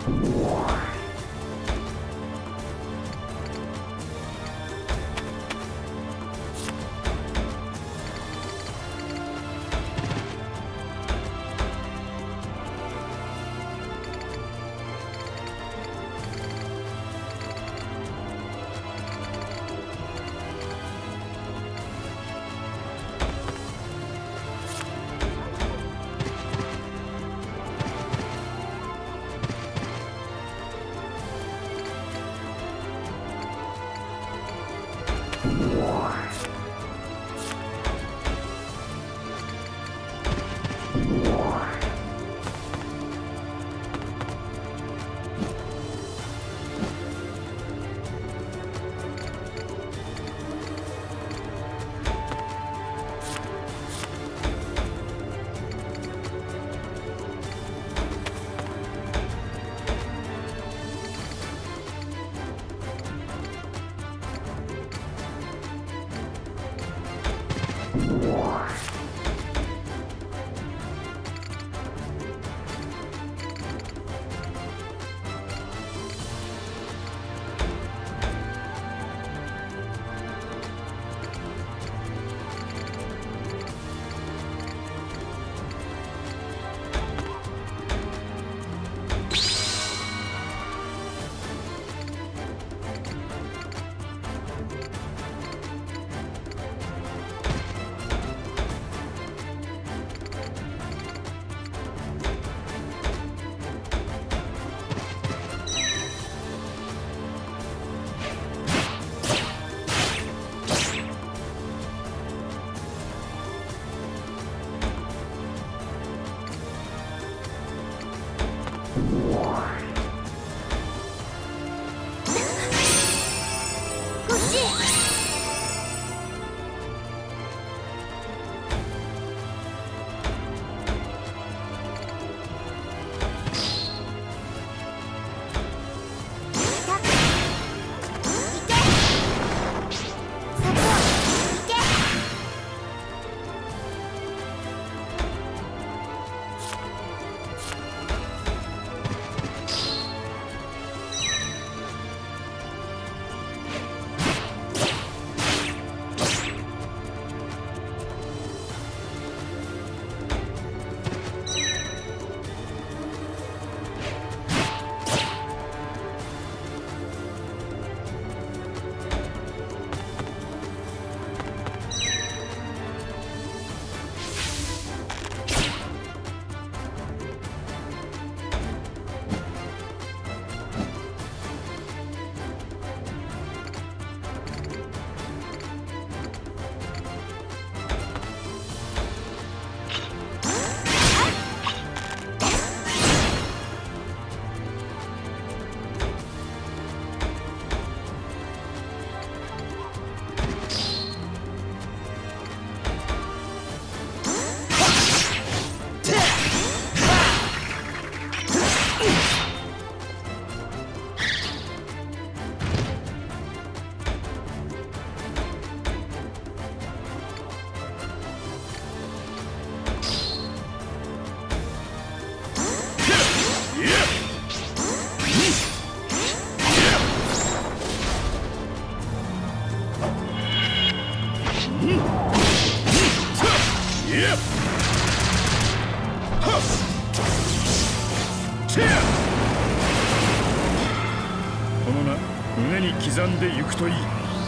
この名、胸に刻んでゆくといい。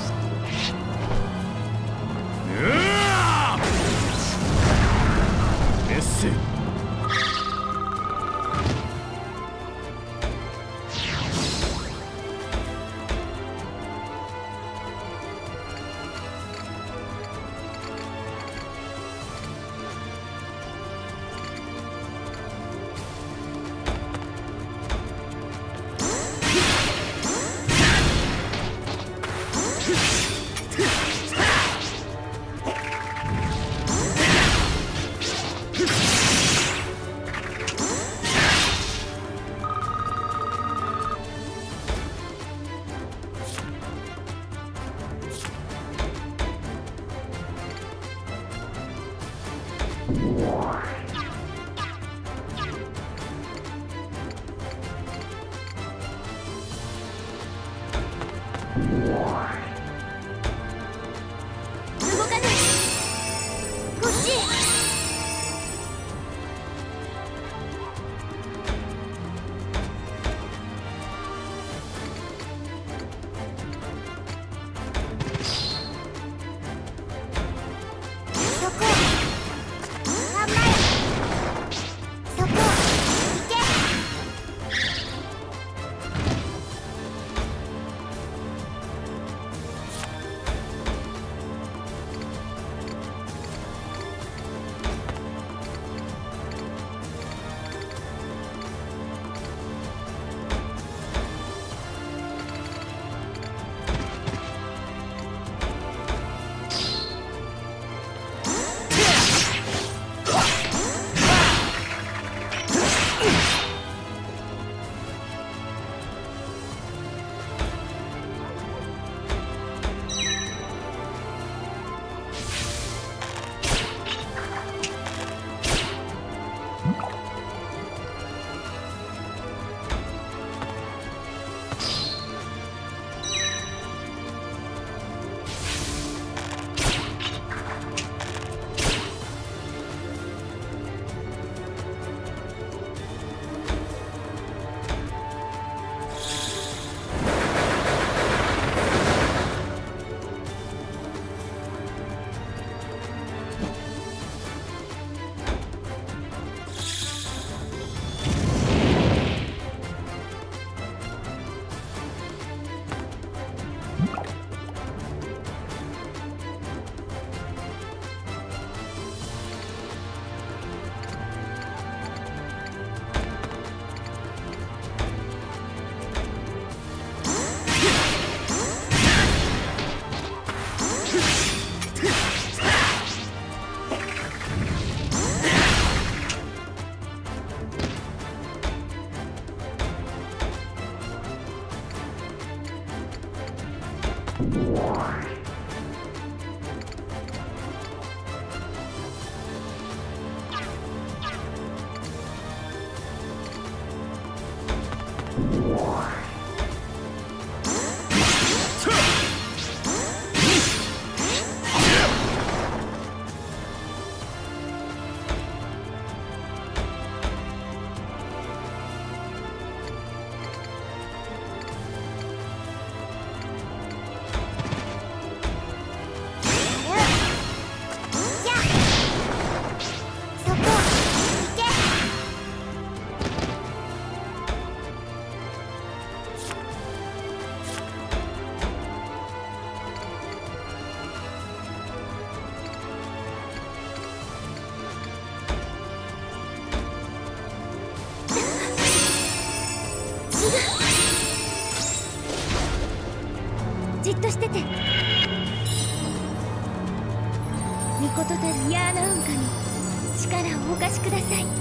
メッセ。 動かない。こっち。そこ。頑張れ。そこ。行け。じっとしてて。御事たるヤーナウンカに力をお貸しください。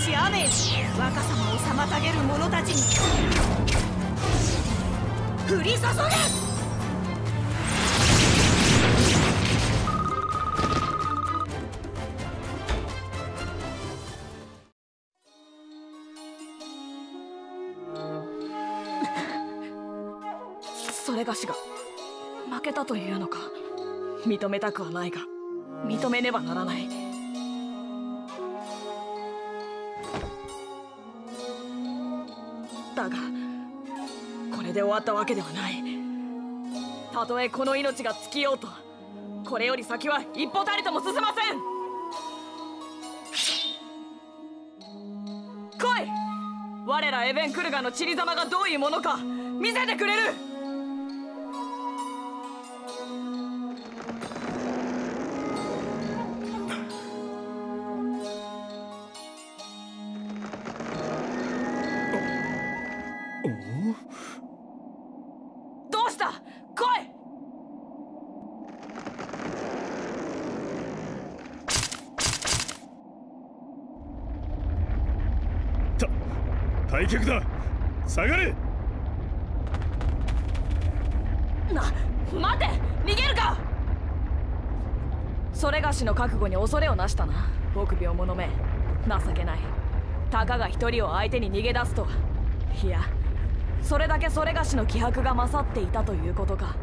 し雨よ、若様を妨げる者たちに降り注げ。それがしが負けたというのか。認めたくはないが認めねばならない。だがこれで終わったわけではない。たとえこの命が尽きようと、これより先は一歩たりとも進ません。来い、我らエベン・クルガの散りざまがどういうものか見せてくれる。どうした？来い！ 退却だ。下がれ。 待て、逃げるか。それがしの覚悟に恐れをなしたな。臆病者め、情けない。たかが一人を相手に逃げ出すとは。いや、それだけそれがしの気迫が勝っていたということか。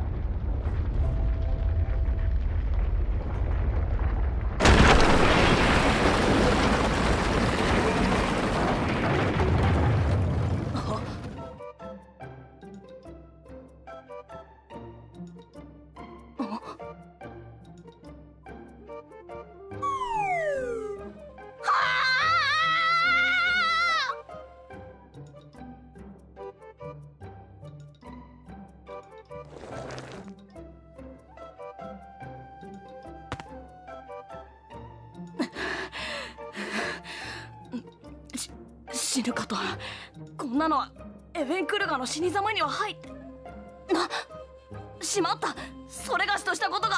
死ぬかと。こんなのはエベン・クルガの死にざまには入ってしまった。それがしとしたことが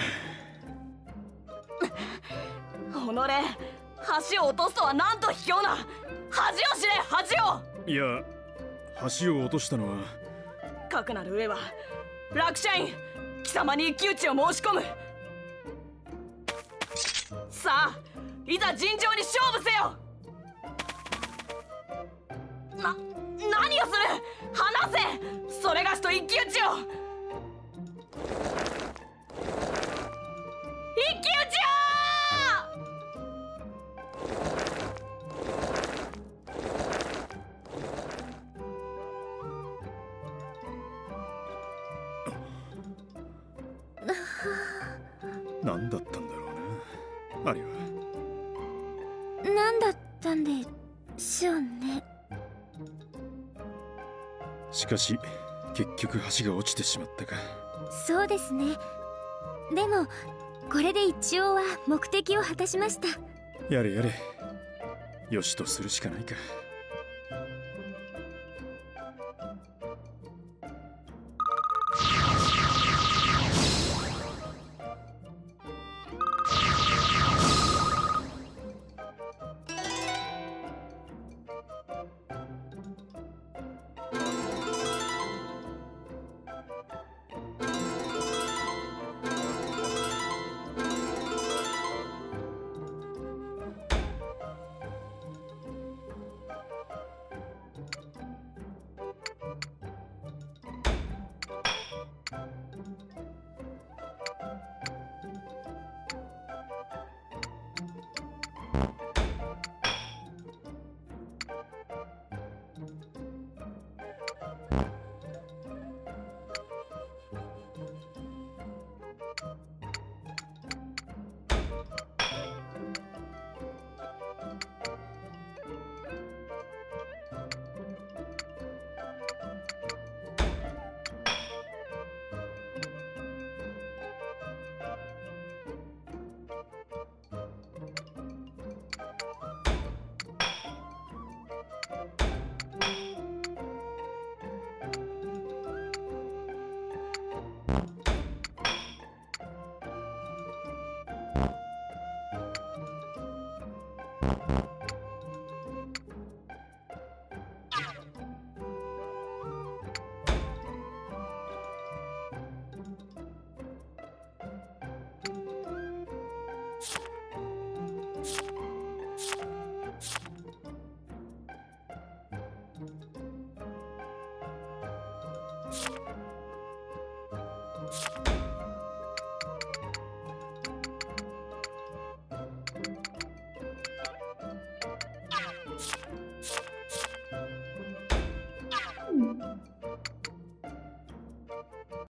己、橋を落とすとはなんと卑怯な。恥を知れ、恥を。 いや、橋を落としたのは。 かくなる上はラクシャイン、貴様に一騎打ちを申し込む。さあ、いざ尋常に勝負せよ。何をする。離せ。それがしと一騎打ちを。一騎打ち何だったんだろうな、あれは。 何だったんでしょうね。 しかし結局橋が落ちてしまったか。 そうですね。でもこれで一応は目的を果たしました。 やれやれ、よしとするしかないか。